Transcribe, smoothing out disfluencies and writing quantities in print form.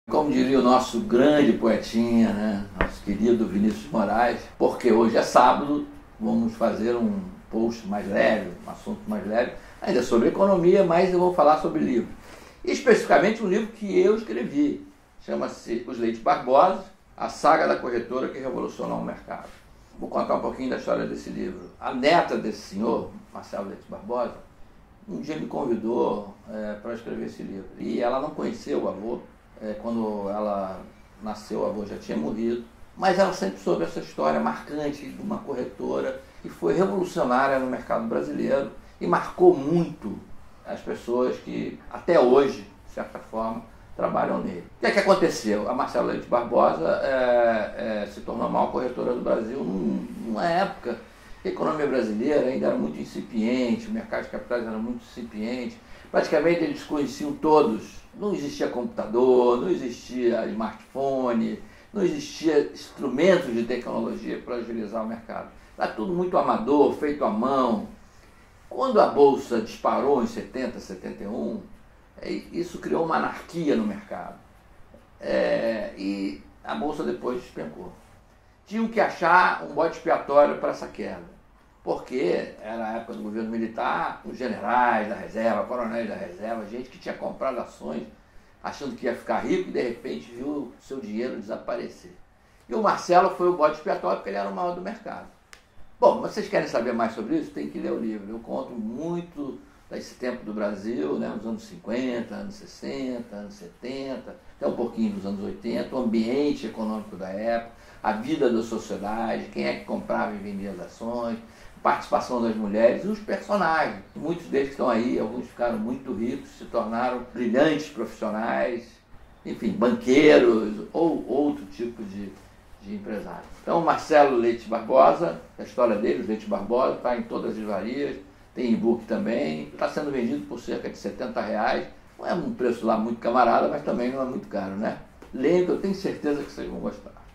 Como diria o nosso grande poetinha, né? Nosso querido Vinícius Moraes, porque hoje é sábado, vamos fazer um post mais leve, um assunto mais leve, ainda sobre economia, mas eu vou falar sobre livro. Especificamente um livro que eu escrevi, chama-se Os Leite Barbosa, a saga da corretora que revolucionou o mercado. Vou contar um pouquinho da história desse livro. A neta desse senhor, Marcelo Leite Barbosa, um dia me convidou para escrever esse livro. E ela não conhecia o avô. Quando ela nasceu, o avô já tinha morrido, mas ela sempre soube essa história marcante de uma corretora que foi revolucionária no mercado brasileiro e marcou muito as pessoas que até hoje, de certa forma, trabalham nele. O que é que aconteceu? A Marcelo Leite Barbosa se tornou a maior corretora do Brasil numa época que a economia brasileira ainda era muito incipiente, o mercado de capitais era muito incipiente, praticamente eles conheciam todos. Não existia computador, não existia smartphone, não existia instrumentos de tecnologia para agilizar o mercado. Era tudo muito amador, feito à mão. Quando a Bolsa disparou em 70, 71, isso criou uma anarquia no mercado. E a Bolsa depois despencou. Tinham que achar um bode expiatório para essa queda. Porque era a época do governo militar, os generais da reserva, coronéis da reserva, gente que tinha comprado ações achando que ia ficar rico e de repente viu o seu dinheiro desaparecer. E o Marcelo foi o bode expiatório porque ele era o maior do mercado. Bom, vocês querem saber mais sobre isso? Tem que ler o livro. Eu conto muito desse tempo do Brasil, né, nos anos 50, anos 60, anos 70, até um pouquinho dos anos 80, o ambiente econômico da época, a vida da sociedade, quem é que comprava e vendia as ações, participação das mulheres e os personagens. Muitos deles que estão aí, alguns ficaram muito ricos, se tornaram brilhantes profissionais, enfim, banqueiros ou outro tipo de empresário. Então, Marcelo Leite Barbosa, a história dele, os Leite Barbosa, está em todas as livrarias, tem e-book também, está sendo vendido por cerca de R$70. Não é um preço lá muito camarada, mas também não é muito caro, né? Leiam que eu tenho certeza que vocês vão gostar.